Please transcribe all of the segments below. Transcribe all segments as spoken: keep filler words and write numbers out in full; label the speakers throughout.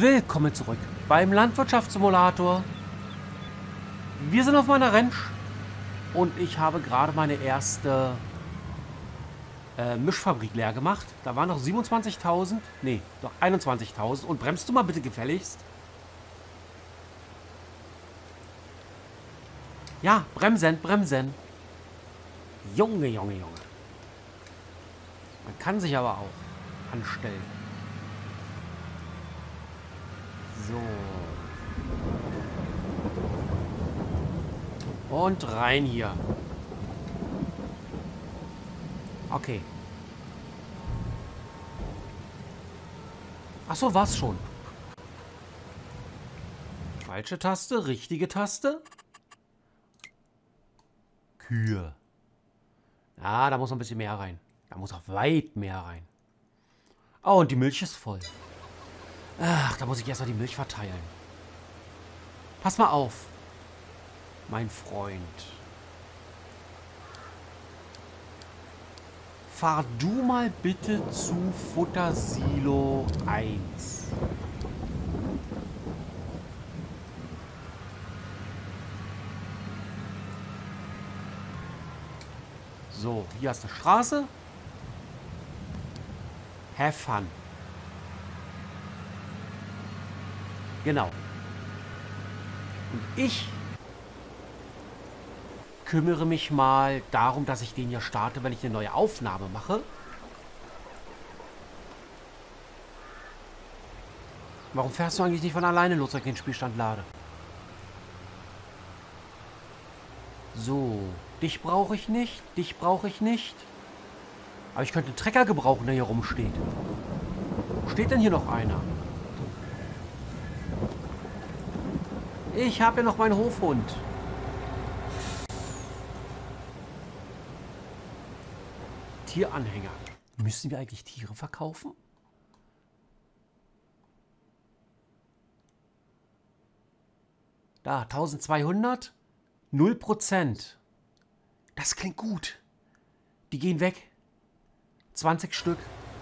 Speaker 1: Willkommen zurück beim Landwirtschaftssimulator. Wir sind auf meiner Ranch und ich habe gerade meine erste äh, Mischfabrik leer gemacht. Da waren noch siebenundzwanzigtausend, nee, doch einundzwanzigtausend. Und bremst du mal bitte gefälligst? Ja, bremsen, bremsen. Junge, Junge, Junge. Man kann sich aber auch anstellen. So. Und rein hier. Okay. Ach so, war's schon. Falsche Taste, richtige Taste. Kühe. Ah, da muss noch ein bisschen mehr rein. Da muss auch weit mehr rein. Oh, und die Milch ist voll. Ach, da muss ich erstmal die Milch verteilen. Pass mal auf, mein Freund. Fahr du mal bitte zu Futtersilo eins. So, hier ist eine Straße. Have fun. Genau. Und ich kümmere mich mal darum, dass ich den hier starte, wenn ich eine neue Aufnahme mache. Warum fährst du eigentlich nicht von alleine los, wenn ich den Spielstand lade? So, dich brauche ich nicht, dich brauche ich nicht. Aber ich könnte einen Trecker gebrauchen, der hier rumsteht. Wo steht denn hier noch einer? Ich habe ja noch meinen Hofhund. Tieranhänger. Müssen wir eigentlich Tiere verkaufen? Da, eintausendzweihundert. null Prozent. Das klingt gut. Die gehen weg. zwanzig Stück.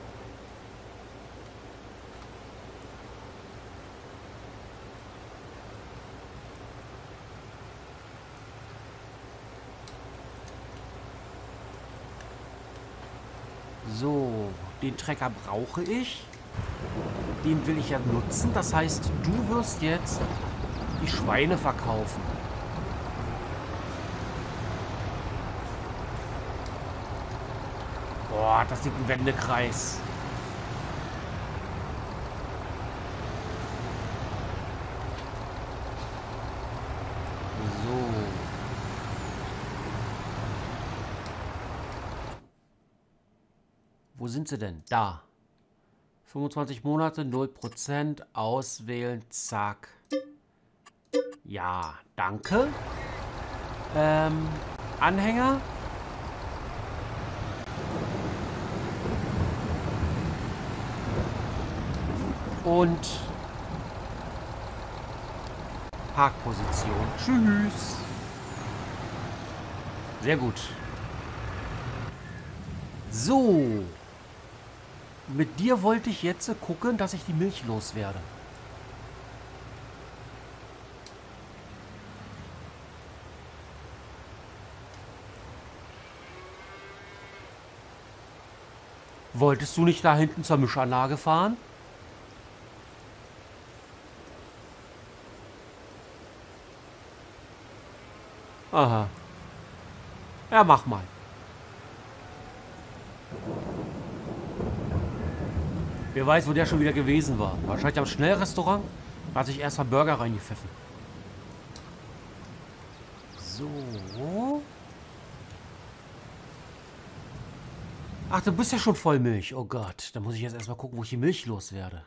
Speaker 1: So, den Trecker brauche ich. Den will ich ja nutzen. Das heißt, du wirst jetzt die Schweine verkaufen. Boah, das ist ein Wendekreis. So. Wo sind sie denn? Da. fünfundzwanzig Monate, null Prozent. Auswählen. Zack. Ja, danke. Ähm, Anhänger. Und Parkposition. Tschüss. Sehr gut. So. Mit dir wollte ich jetzt gucken, dass ich die Milch loswerde. Wolltest du nicht da hinten zur Mischanlage fahren? Aha. Ja, mach mal. Wer weiß, wo der schon wieder gewesen war. Wahrscheinlich am Schnellrestaurant. Da hat sich erstmal Burger reingepfiffen. So. Ach, du bist ja schon voll Milch. Oh Gott. Da muss ich jetzt erstmal gucken, wo ich die Milch loswerde.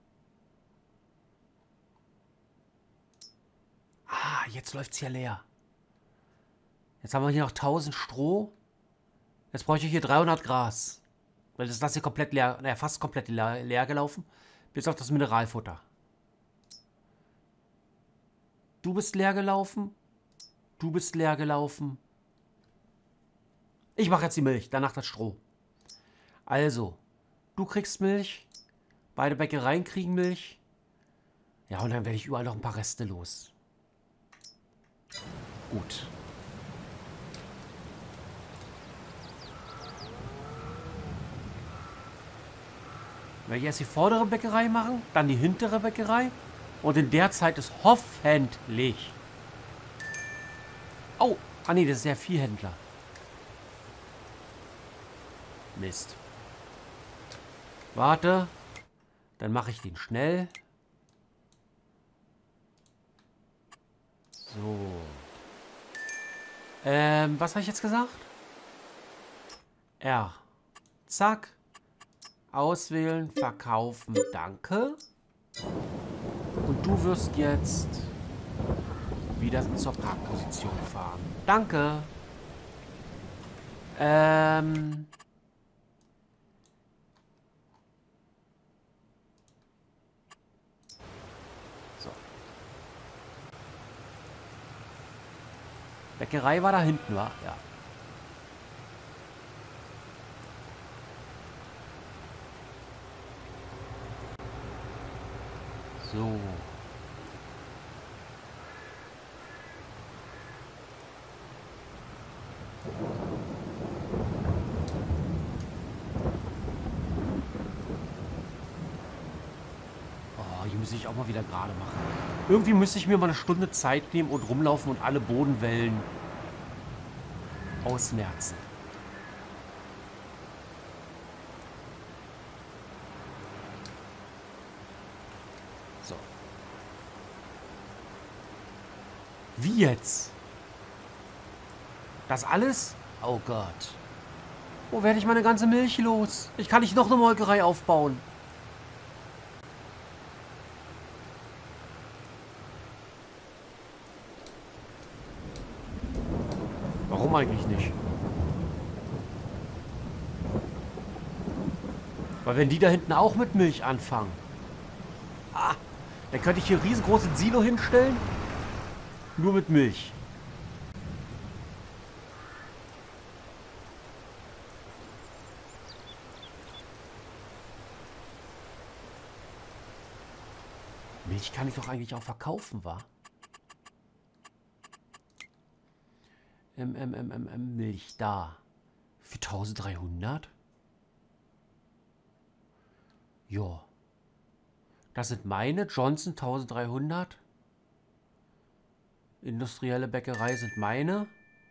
Speaker 1: Ah, jetzt läuft es hier leer. Jetzt haben wir hier noch tausend Stroh. Jetzt bräuchte ich hier dreihundert Gras. Weil das ist das hier komplett leer, naja, fast komplett leer, leer gelaufen. Bis auf das Mineralfutter. Du bist leer gelaufen. Du bist leer gelaufen. Ich mache jetzt die Milch, danach das Stroh. Also, du kriegst Milch. Beide Bäckereien kriegen Milch. Ja, und dann werde ich überall noch ein paar Reste los. Gut. Werde ich erst die vordere Bäckerei machen, dann die hintere Bäckerei. Und in der Zeit ist hoffentlich... Oh, ah nee, das ist der Viehhändler. Mist. Warte. Dann mache ich den schnell. So. Ähm, was habe ich jetzt gesagt? R. Zack. Auswählen, verkaufen, danke. Und du wirst jetzt wieder zur Parkposition fahren. Danke. Ähm... Bäckerei war da hinten, war? Ja. So. Oh, hier muss ich auch mal wieder gerade machen. Irgendwie müsste ich mir mal eine Stunde Zeit nehmen und rumlaufen und alle Bodenwellen ausmerzen. So. Wie jetzt? Das alles? Oh Gott. Wo werde ich meine ganze Milch los? Ich kann nicht noch eine Molkerei aufbauen. Warum eigentlich nicht? Weil wenn die da hinten auch mit Milch anfangen. Ah, dann könnte ich hier riesengroße Silo hinstellen. Nur mit Milch. Milch kann ich doch eigentlich auch verkaufen, wa? Ähm, ähm, ähm, ähm, ähm, Milch, da. Für eintausenddreihundert? Ja. Das sind meine. Johnson eintausenddreihundert. Industrielle Bäckerei sind meine.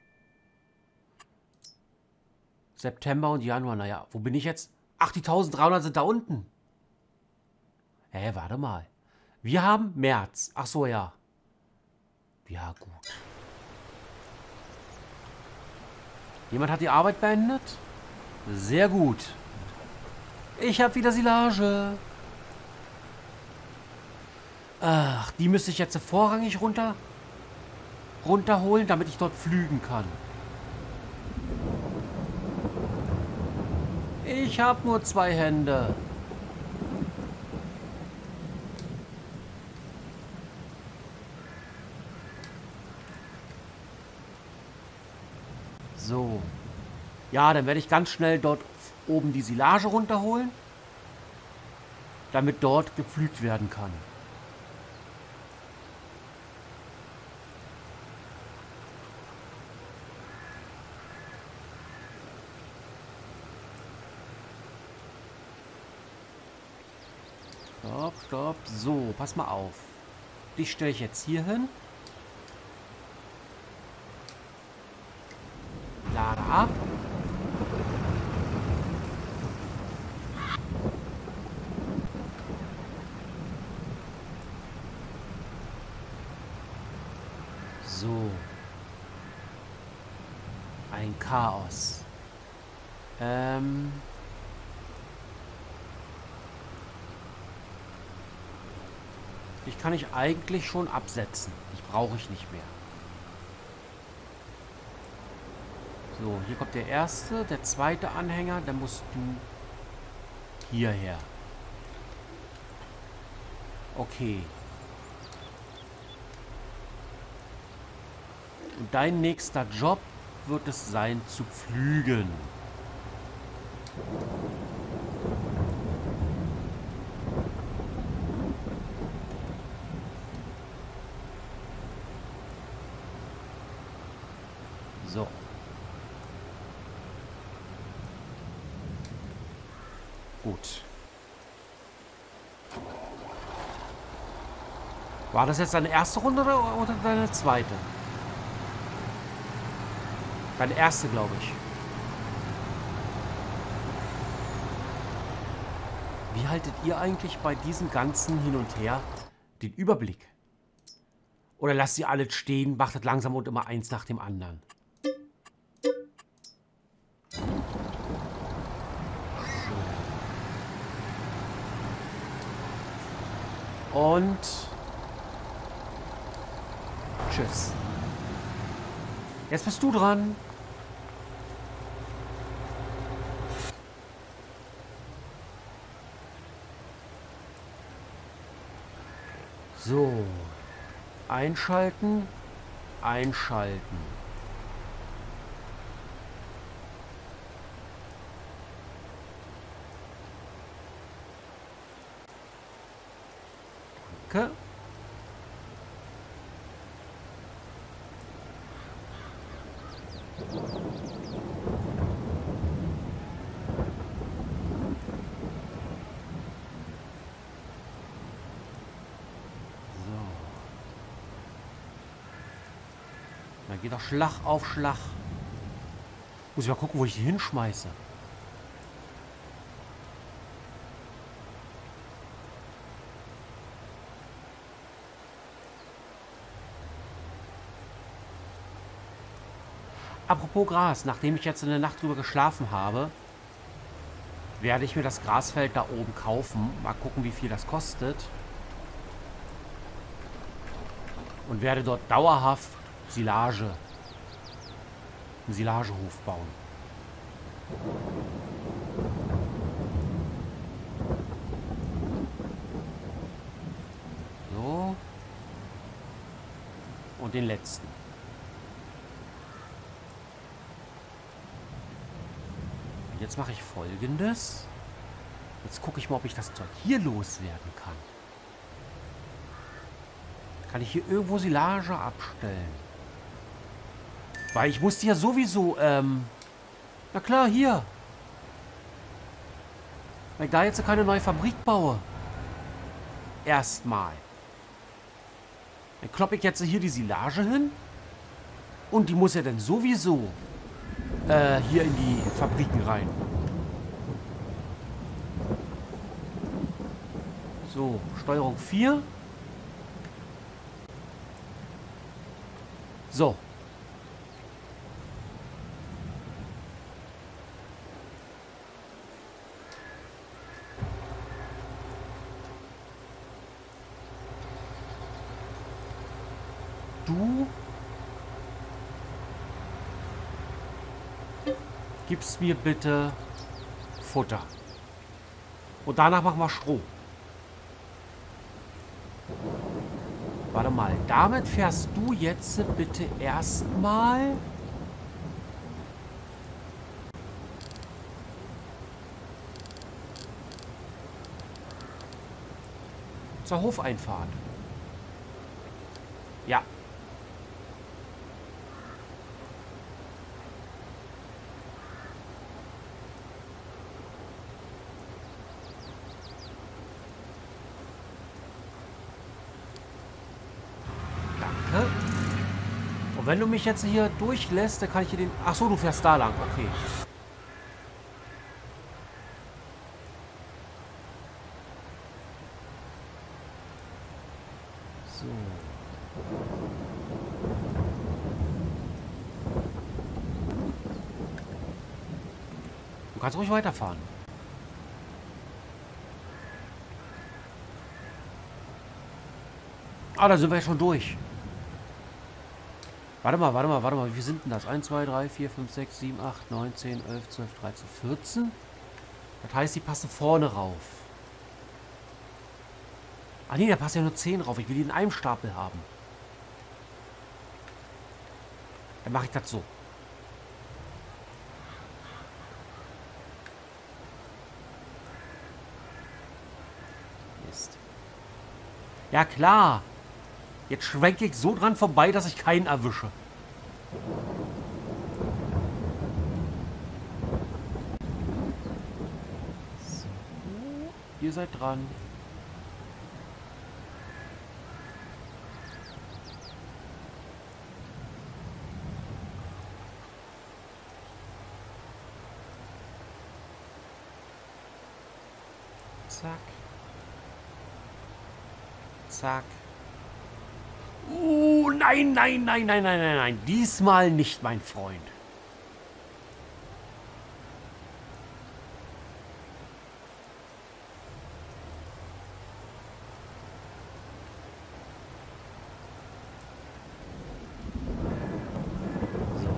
Speaker 1: September und Januar, naja. Wo bin ich jetzt? Ach, die eintausenddreihundert sind da unten. Hä, warte mal. Wir haben März. Ach so, ja. Ja, gut. Jemand hat die Arbeit beendet? Sehr gut. Ich habe wieder Silage. Ach, die müsste ich jetzt vorrangig runter, runterholen, damit ich dort pflügen kann. Ich habe nur zwei Hände. So. Ja, dann werde ich ganz schnell dort oben die Silage runterholen, damit dort gepflügt werden kann. Stopp, stopp. So, pass mal auf. Dich stelle ich jetzt hier hin. Lade ab. So. Ein Chaos. Ähm... Ich kann ich eigentlich schon absetzen. Ich brauche ich nicht mehr. So, hier kommt der erste, der zweite Anhänger. Dann musst du hierher. Okay. Und dein nächster Job wird es sein, zu pflügen. Gut. War das jetzt deine erste Runde oder, oder deine zweite? Deine erste, glaube ich. Wie haltet ihr eigentlich bei diesem ganzen Hin und Her den Überblick? Oder lasst ihr alles stehen, macht es langsam und immer eins nach dem anderen? Und tschüss. Jetzt bist du dran. So. Einschalten. Einschalten. Danke. Dann geht doch Schlag auf Schlag. Muss ich mal gucken, wo ich die hinschmeiße. Apropos Gras, nachdem ich jetzt in der Nacht drüber geschlafen habe, werde ich mir das Grasfeld da oben kaufen. Mal gucken, wie viel das kostet. Und werde dort dauerhaft Silage, einen Silagehof bauen. So. Und den letzten. Und jetzt mache ich Folgendes. Jetzt gucke ich mal, ob ich das Zeug hier loswerden kann. Kann ich hier irgendwo Silage abstellen? Weil ich musste ja sowieso, ähm... Na klar, hier. Weil ich da jetzt keine neue Fabrik baue. Erstmal. Dann kloppe ich jetzt hier die Silage hin. Und die muss ja dann sowieso äh, hier in die Fabriken rein. So, Steuerung vier. So. Du gibst mir bitte Futter. Und danach machen wir Stroh. Warte mal, damit fährst du jetzt bitte erstmal zur Hofeinfahrt. Ja. Und wenn du mich jetzt hier durchlässt, dann kann ich hier den... Ach so, du fährst da lang. Okay. So. Du kannst ruhig weiterfahren. Ah, da sind wir ja schon durch. Warte mal, warte mal, warte mal. Wie sind denn das? eins, zwei, drei, vier, fünf, sechs, sieben, acht, neun, zehn, elf, zwölf, dreizehn, vierzehn. Das heißt, die passen vorne rauf. Ah nee, da passt ja nur zehn rauf. Ich will die in einem Stapel haben. Dann mache ich das so. Mist. Ja klar. Jetzt schwenke ich so dran vorbei, dass ich keinen erwische. So. ihr seid dran. Zack. Zack. Uh, nein, nein, nein, nein, nein, nein, nein. Diesmal nicht, mein Freund. So.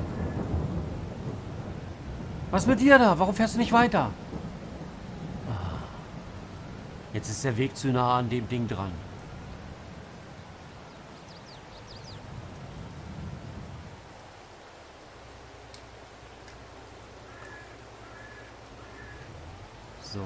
Speaker 1: Was mit dir da? Warum fährst du nicht weiter? Jetzt ist der Weg zu nah an dem Ding dran. So.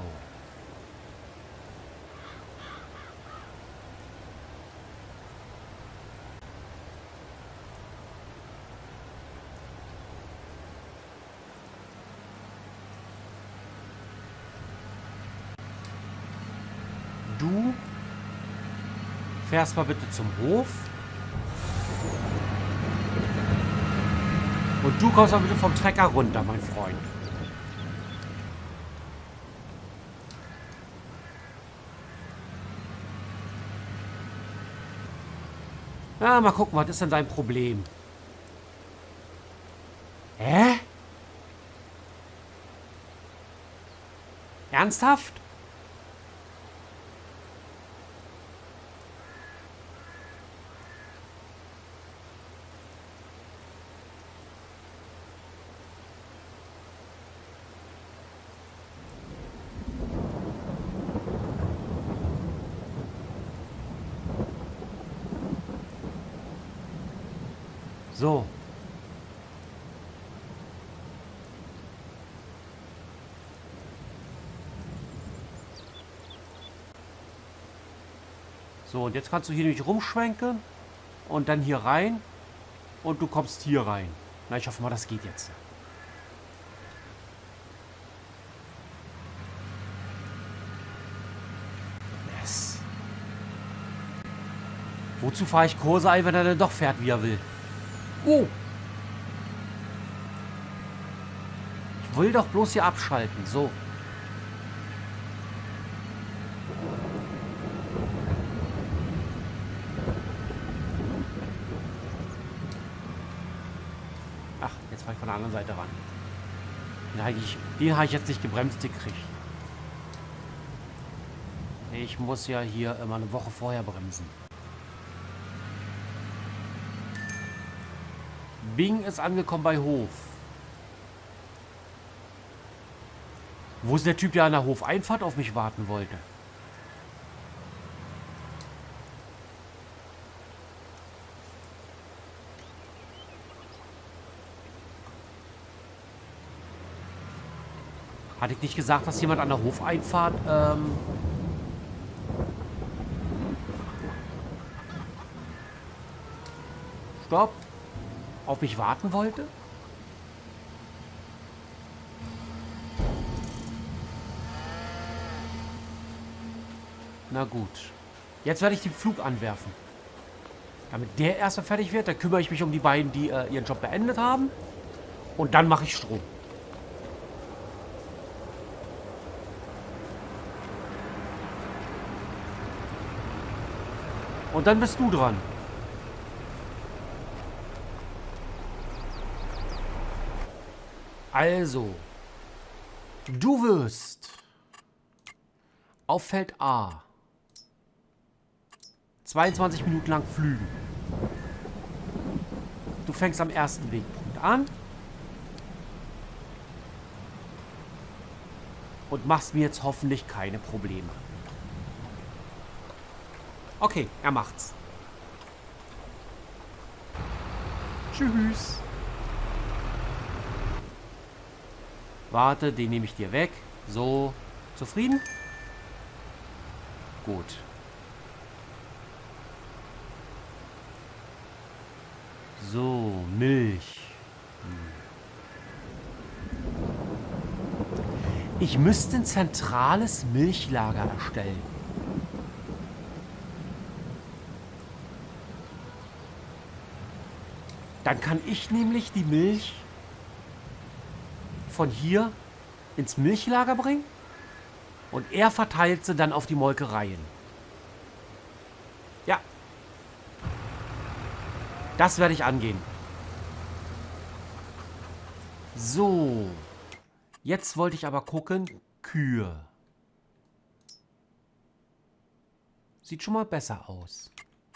Speaker 1: Du fährst mal bitte zum Hof. Und du kommst mal bitte vom Trecker runter, mein Freund. Ja, mal gucken, was ist denn dein Problem? Hä? Ernsthaft? So. So, und jetzt kannst du hier nämlich rumschwenken und dann hier rein und du kommst hier rein. Na, ich hoffe mal, das geht jetzt. Yes. Wozu fahre ich Kurse ein, wenn er dann doch fährt, wie er will? Oh! Ich will doch bloß hier abschalten. So. Ach, jetzt fahre ich von der anderen Seite ran. Den habe ich, den habe ich jetzt nicht gebremst gekriegt. Ich muss ja hier immer eine Woche vorher bremsen. Bing ist angekommen bei Hof. Wo ist der Typ, der an der Hofeinfahrt auf mich warten wollte? Hatte ich nicht gesagt, dass jemand an der Hofeinfahrt ähm Stopp. Auf mich warten wollte? Na gut. Jetzt werde ich den Flug anwerfen. Damit der erstmal fertig wird, dann kümmere ich mich um die beiden, die äh, ihren Job beendet haben. Und dann mache ich Strom. Und dann bist du dran. Also, du wirst auf Feld A zweiundzwanzig Minuten lang flügen. Du fängst am ersten Wegpunkt an und machst mir jetzt hoffentlich keine Probleme. Okay, er macht's. Tschüss. Warte, den nehme ich dir weg. So, zufrieden? Gut. So, Milch. Ich müsste ein zentrales Milchlager erstellen. Dann kann ich nämlich die Milch von hier ins Milchlager bringen und er verteilt sie dann auf die Molkereien. Ja. Das werde ich angehen. So. Jetzt wollte ich aber gucken. Kühe. Sieht schon mal besser aus.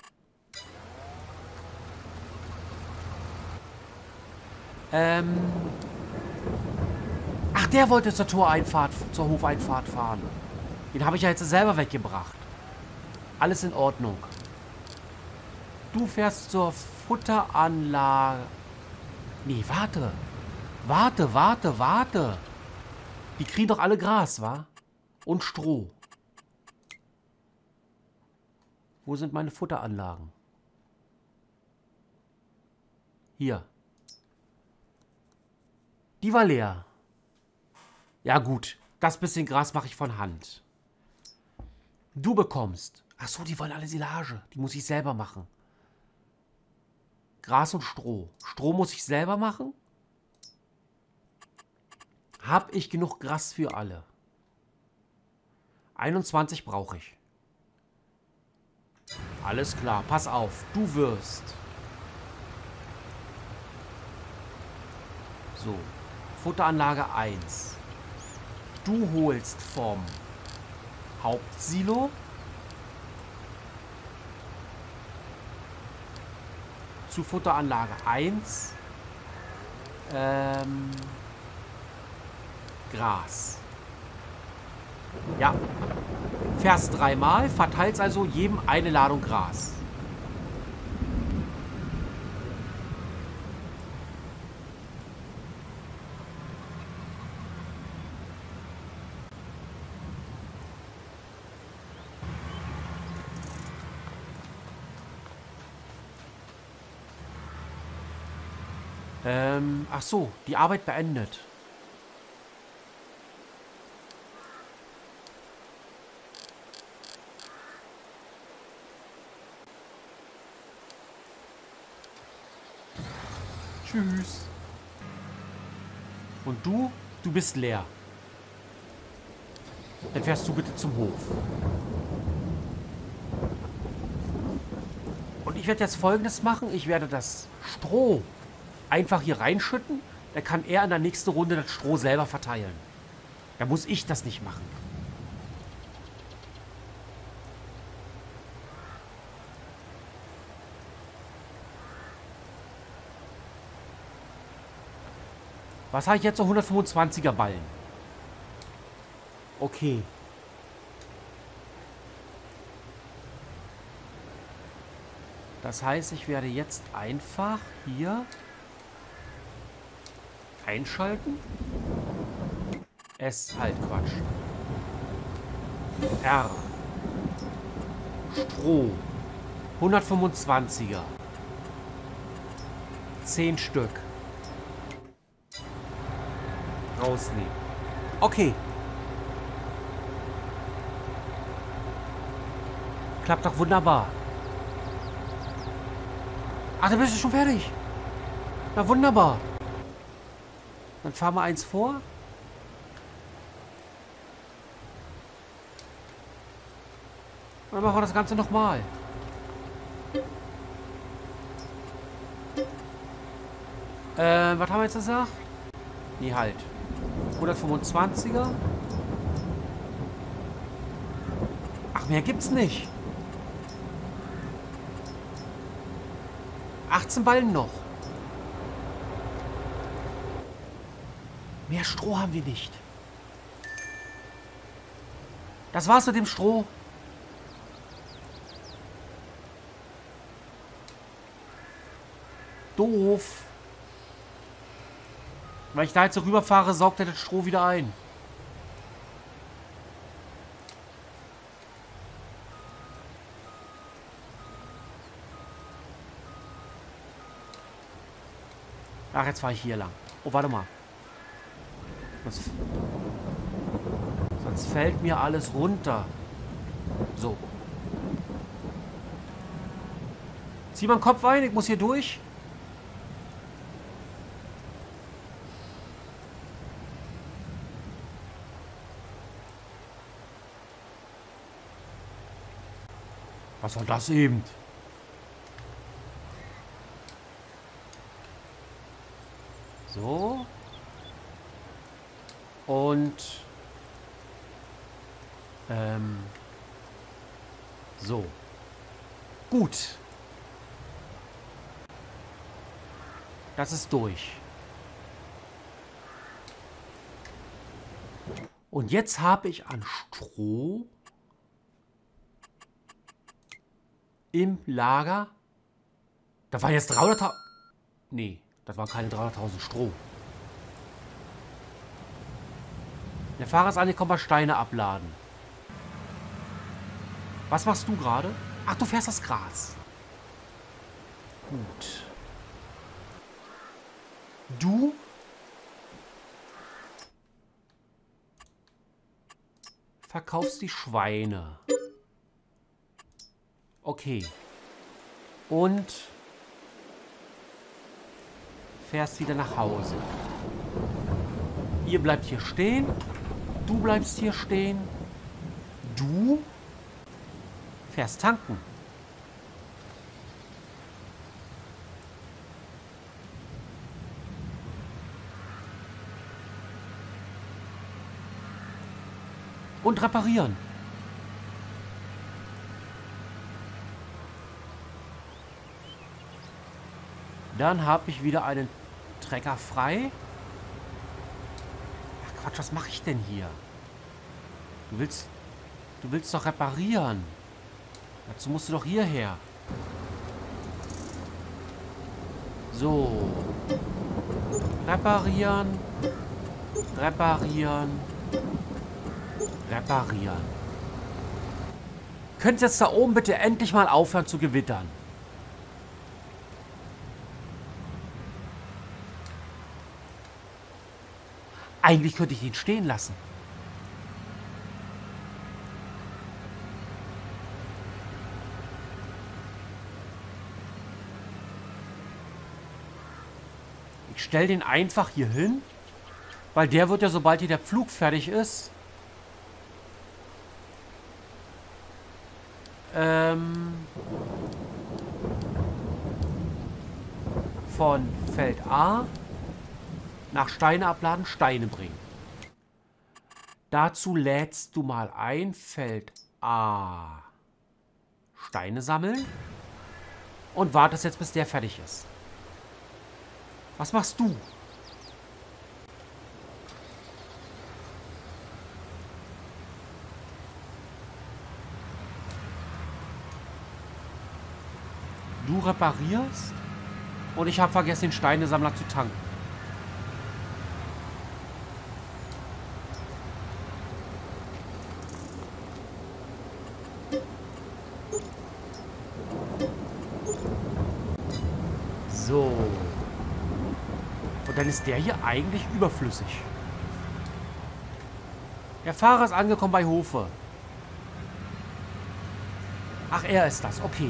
Speaker 1: Ähm. Ach, der wollte zur Toreinfahrt, zur Hofeinfahrt fahren. Den habe ich ja jetzt selber weggebracht. Alles in Ordnung. Du fährst zur Futteranlage. Nee, warte. Warte, warte, warte. Die kriegen doch alle Gras, wa? Und Stroh. Wo sind meine Futteranlagen? Hier. Die war leer. Ja gut, das bisschen Gras mache ich von Hand. Du bekommst. Ach so, die wollen alle Silage. Die muss ich selber machen. Gras und Stroh. Stroh muss ich selber machen. Hab ich genug Gras für alle? einundzwanzig brauche ich. Alles klar, pass auf. Du wirst. So. Futteranlage eins. Du holst vom Hauptsilo zu Futteranlage eins ähm, Gras. Ja. Fährst dreimal, verteilst also jedem eine Ladung Gras. Ähm, ach so, die Arbeit beendet. Tschüss. Und du? Du bist leer. Dann fährst du bitte zum Hof. Und ich werde jetzt Folgendes machen. Ich werde das Stroh einfach hier reinschütten. Dann kann er in der nächsten Runde das Stroh selber verteilen. Da muss ich das nicht machen. Was habe ich jetzt so hundertfünfundzwanziger Ballen? Okay. Das heißt, ich werde jetzt einfach hier einschalten. S halt Quatsch. R. Stroh. hundertfünfundzwanziger. zehn Stück. Rausnehmen. Okay. Klappt doch wunderbar. Ach, da bist du schon fertig. Na wunderbar. Dann fahren wir eins vor. Dann machen wir das Ganze nochmal. Äh, was haben wir jetzt gesagt? Nee, halt. hundertfünfundzwanziger. Ach, mehr gibt's nicht. achtzehn Ballen noch. Mehr Stroh haben wir nicht. Das war's mit dem Stroh. Doof. Weil ich da jetzt so rüberfahre, saugt er das Stroh wieder ein. Ach, jetzt fahre ich hier lang. Oh, warte mal. Was? sonst fällt mir alles runter. So. Zieh mal den Kopf ein, ich muss hier durch. Was war das eben? So. Und ähm, so. Gut. Das ist durch. Und jetzt habe ich an Stroh im Lager. Da waren jetzt dreihunderttausend. Nee, das waren keine dreihunderttausend Stroh. Der Fahrer ist angekommen, bei Steine abladen. Was machst du gerade? Ach, du fährst das Gras. Gut. Du verkaufst die Schweine. Okay. Und fährst wieder nach Hause. Ihr bleibt hier stehen. Du bleibst hier stehen. Du fährst tanken. Und reparieren. Dann habe ich wieder einen Trecker frei. Ach Quatsch, was mache ich denn hier? Du willst, du willst doch reparieren. Dazu musst du doch hierher. So. Reparieren. Reparieren. Reparieren. Könnt ihr jetzt da oben bitte endlich mal aufhören zu gewittern? Eigentlich könnte ich ihn stehen lassen. Ich stelle den einfach hier hin, weil der wird ja, sobald hier der Pflug fertig ist, ähm, von Feld A nach Steine abladen, Steine bringen. Dazu lädst du mal ein, Feld A, Steine sammeln und wartest jetzt, bis der fertig ist. Was machst du? Du reparierst und ich habe vergessen, den Steinesammler zu tanken. So. Und dann ist der hier eigentlich überflüssig. Der Fahrer ist angekommen bei Hofe. Ach, er ist das. Okay.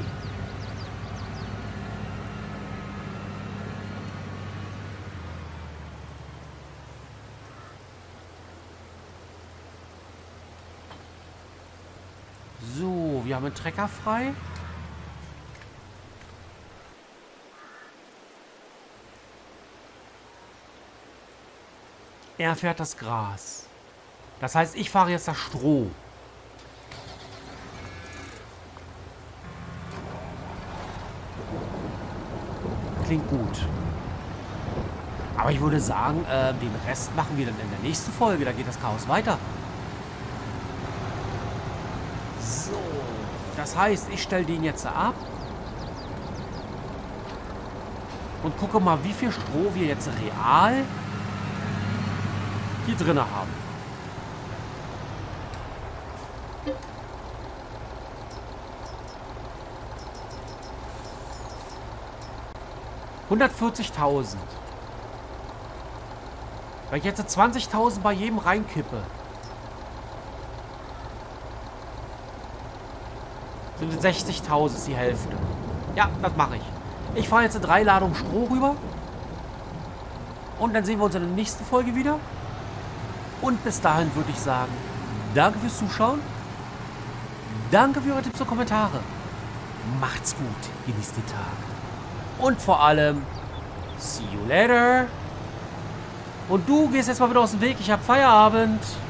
Speaker 1: So, wir haben einen Trecker frei. Er fährt das Gras. Das heißt, ich fahre jetzt das Stroh. Klingt gut. Aber ich würde sagen, äh, den Rest machen wir dann in der nächsten Folge. Da geht das Chaos weiter. So. Das heißt, ich stelle den jetzt ab. Und gucke mal, wie viel Stroh wir jetzt real hier drin haben. hundertvierzigtausend. Weil ich jetzt zwanzigtausend bei jedem reinkippe. Sind sechzigtausend, ist die Hälfte. Ja, das mache ich. Ich fahre jetzt in drei Ladungen Stroh rüber. Und dann sehen wir uns in der nächsten Folge wieder. Und bis dahin würde ich sagen, danke fürs Zuschauen. Danke für eure Tipps und Kommentare. Macht's gut, genießt den Tag. Und vor allem, see you later. Und du gehst jetzt mal wieder aus dem Weg, ich habe Feierabend.